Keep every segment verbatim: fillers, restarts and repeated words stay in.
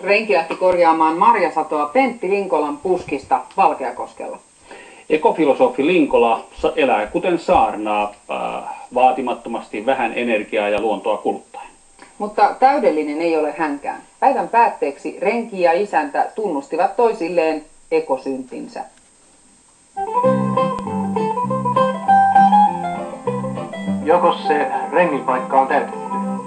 Renki lähti korjaamaan marjasatoa Pentti Linkolan puskista Valkeakoskella. Ekofilosofi Linkola elää kuten saarnaa, äh, vaatimattomasti, vähän energiaa ja luontoa kuluttaen. Mutta täydellinen ei ole hänkään. Päivän päätteeksi renki ja isäntä tunnustivat toisilleen ekosyntinsä. Jokos se rengin paikka on täytetty?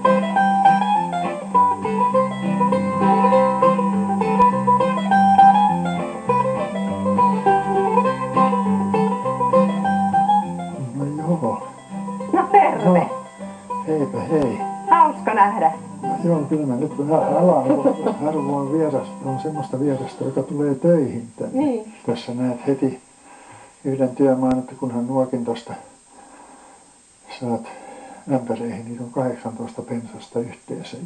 No terve! No, heipä hei. Hauska nähdä. No, joo, kyllä mä nyt vähän alan, kun harvoin vieras, on semmoista vierasta, joka tulee töihin tänne. Niin. Tässä näet heti yhden työmaan, että kunhan nuokin tosta saat ämpäreihin, niitä on kahdeksantoista pensasta yhteensä.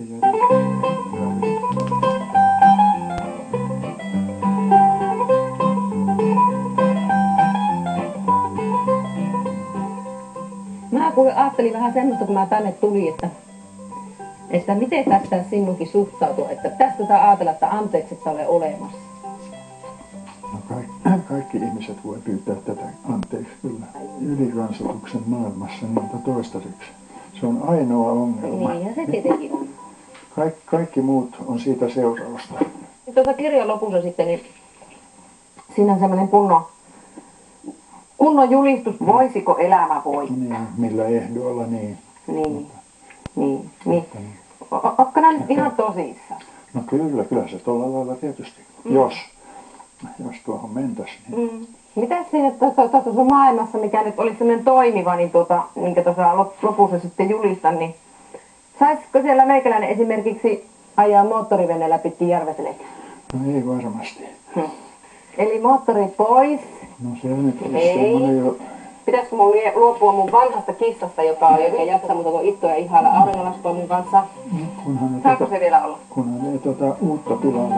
Mä ajattelin vähän semmoista, kun mä tänne tulin, että, että miten tästä sinunkin suhtautuu, että pitäisikö sä ajatella, että anteeksi et ole olemassa? No kaikki, kaikki ihmiset voi pyytää tätä anteeksi kyllä. Ylikansoituksen maailmassa niin toistaiseksi. Se on ainoa ongelma. Niin, ja se tietenkin on. Kaik, kaikki muut on siitä seurausta. Tuossa kirjan lopussa sitten, niin siinä on semmoinen kunnon, kunnon julistus, voisiko elämä voittaa. Niin, millä ehdoilla niin. Niin, niin, niin. Ootko nää nyt ihan tosissaan? No kyllä, kyllä se tuolla lailla tietysti, mm. jos, jos tuohon mentäisiin. Niin. Mm. Mitäs siinä tuossa maailmassa, mikä nyt olisi sellainen toimiva, niin tuota, minkä tuossa lopussa sitten julistan, niin saisiko siellä meikäläinen esimerkiksi ajaa moottoriveneellä pitkin Järveselkää? No ei varmasti. Hmm. Eli moottori pois. No se nyt olisi semmoinen jo... Pitäisikö mun luopua mun vanhasta kissasta, joka on oikein jaksa muuta kuin ittoa ja ihailla auringonlaskua mun kanssa? No, kunhan saako tota, se vielä olla? Kunhan ei tota uutta tilalle.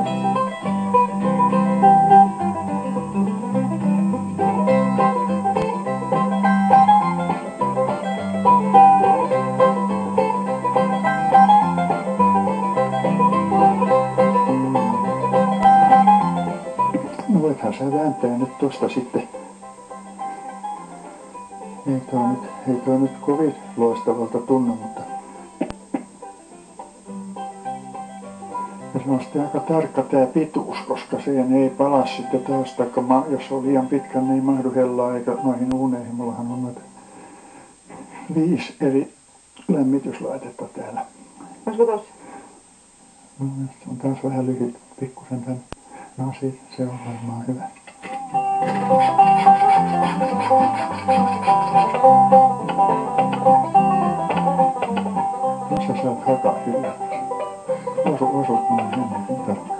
No voithan sä vääntää nyt tosta sitten. Ei toi nyt, ei toi nyt kovin loistavalta tunnu, mutta ja se on sitten aika tarkka tää pituus, koska siihen ei pala sitten taas, taikka jos on liian pitkä, niin ei mahdu hellaa eikä noihin uuneihin. Mullahan on noita viisi eri lämmityslaitetta täällä. Olisiko tossa? No, se on taas vähän lyhyt pikkusen tän. No siitä se on varmaan hyvä. No sä saat hakaa kyllä. Osu, osut noin ennen tarkkaan.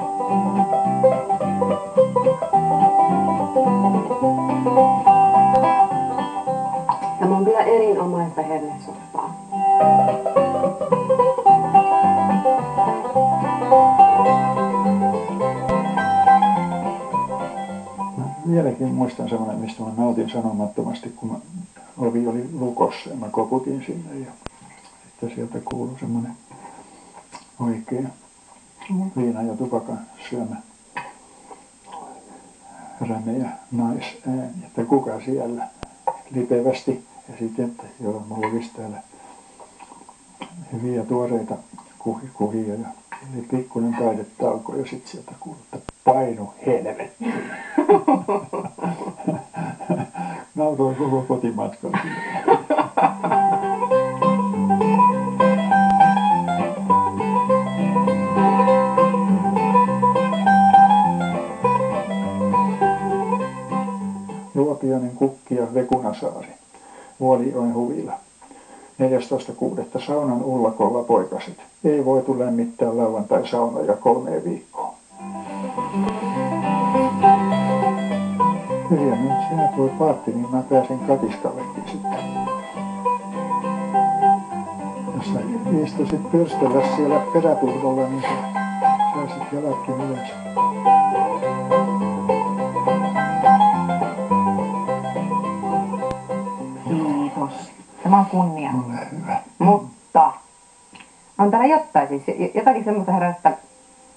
Tämä on kyllä erinomaista hernesoppaa. Vieläkin muistan semmoinen, mistä mä nautin sanomattomasti, kun ovi oli lukossa ja mä koputin sinne ja sitten sieltä kuului semmoinen oikein viina ja tupakan syömä rämeä naisääni, että kuka siellä lipevästi ja sitten, että joo, mulla olisi täällä hyviä tuoreita kuhi, kuhia ja oli pikkuinen taidetauko ja sitten sieltä kuului, että painu helvettiin. Nauroin koko kotimatkan. Luopioinen Kukki ja Vekunasaari, Vuolijoen huvila. neljästoista kuudetta saunan ullakolla poikaset. Ei voitu lämmittää lauantai saunoja kolmeen viikkoon. Hyviä nyt sinä tuo paatti, niin mä pääsin katiskallekin sitten. Jos sä istuisit pyrstellä siellä peräpulkolla, niin sä saisit jalatkin ylös. Kiitos. Tämä on kunnia. Ole hyvä. Mutta on täällä jotain siis, jotakin semmoista herää, että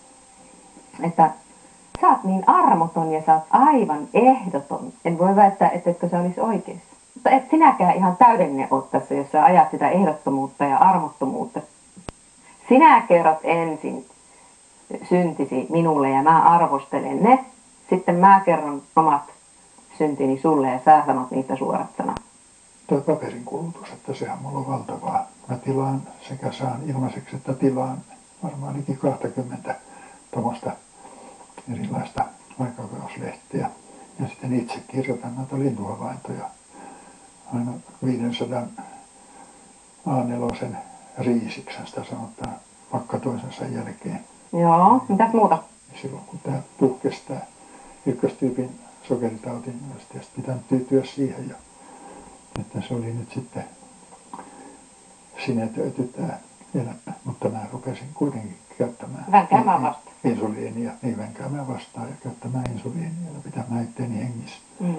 että sä oot niin armoton ja sä oot aivan ehdoton. En voi väittää, etteikö se olisi oikeassa. Mutta et sinäkään ihan täydellinen ole tässä, jos sä ajat sitä ehdottomuutta ja armottomuutta. Sinä kerrot ensin syntisi minulle ja mä arvostelen ne. Sitten mä kerron omat syntini sulle ja sä sanot niistä suorat sanat. Tuo paperin kulutus, että sehän mulla on valtavaa. Mä tilaan sekä saan ilmaiseksi, että tilaan varmaan liki kaksikymmentä tuommoista erilaista aikakauslehteä. Ja sitten itse kirjoitan noita lintuhavaintoja aina viisisataa A neljä riisiksen, sitä sanotaan, pakka toisensa jälkeen. Joo, mitäs muuta? Silloin kun tämä puhkesi tämä ykköstyypin sokeritauti, niin olisi tietysti pitänyt tyytyä siihen. Ja, että se oli nyt sitten sinetöity tämä elämä, mutta mä rupesin kuitenkin käyttämään Vänkäämään vastaan. insuliinia, niin vänkäämään vastaan ja käyttämään insuliinia ja pitämään itteeni hengissä. Mm.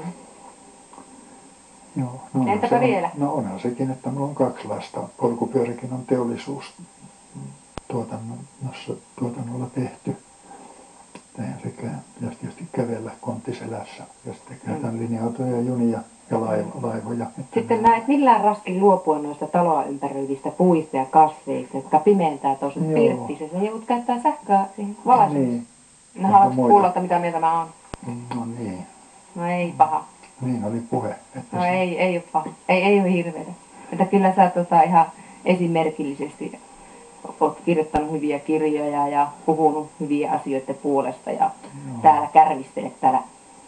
Joo, no entäpä on, vielä? No onhan sekin, että minulla on kaksi lasta. Polkupyöräkin on teollisuus tuotannossa, tuotannolla tehty. Tehän sekä ja tietysti kävellä konttiselässä ja sitten käytän mm. linja-autoja ja junia ja laivo, laivoja. Sitten näet millään raskin luopua noista taloa ympäröivistä puista ja kasveista, jotka pimentää tuossa pirttissä. Sä joudut käyttää sähköä siihen valaisemiseen. Niin. No haluatko kuulla, että mitä mieltä mä oon? No niin. No ei paha. Niin oli puhe. Että no se... ei, ei ole paha. Ei, ei ole hirveätä. Että kyllä sä tota ihan esimerkillisesti olet kirjoittanut hyviä kirjoja ja puhunut hyviä asioiden puolesta ja Joo. täällä kärvistelet täällä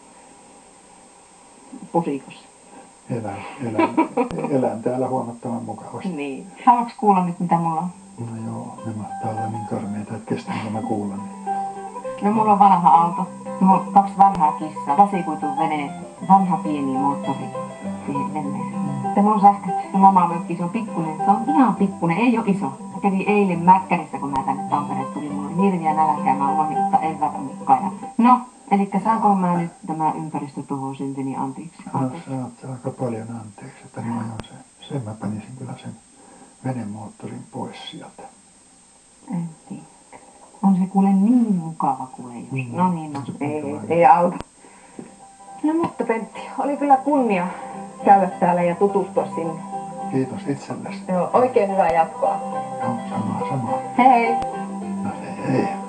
pusikossa. Elän, elän, elän täällä huomattavan mukavasti. Niin. Haluatko kuulla nyt mitä mulla on? No joo, ne mahtaa olla niin karmeita, että kestänkö mä kuulla niin. No mulla on vanha auto. Mulla on kaksi vanhaa kissaa, lasikuitun vene, vanha pieni moottori siihen veneeseen. Sitten mulla on sähköt ja lomamökki, se on pikkunen. Se on ihan pikkunen, ei ole iso. Mä kävin eilen Mäkkärissä, kun mä tänne Tampereen tulin. Mulla oli hirviä nälkää, mä unohdin ottaa evätä mukaan. No, elikkä saanko mä nyt tämä ympäristötuho syntini anteeksi? No saat aika paljon anteeksi, että mä ajan sen. Sen mä panisin kyllä sen venemoottorin pois sieltä. En tiedä. On se kuule niin mukava kuule just. Mm. No niin, no ei, ei auta. No mutta Pentti, oli kyllä kunnia käydä täällä ja tutustua sinne. Kiitos itsellesi. Joo, oikein hyvää jatkoa. Joo, samaa, samaa. Hei! No hei, hei.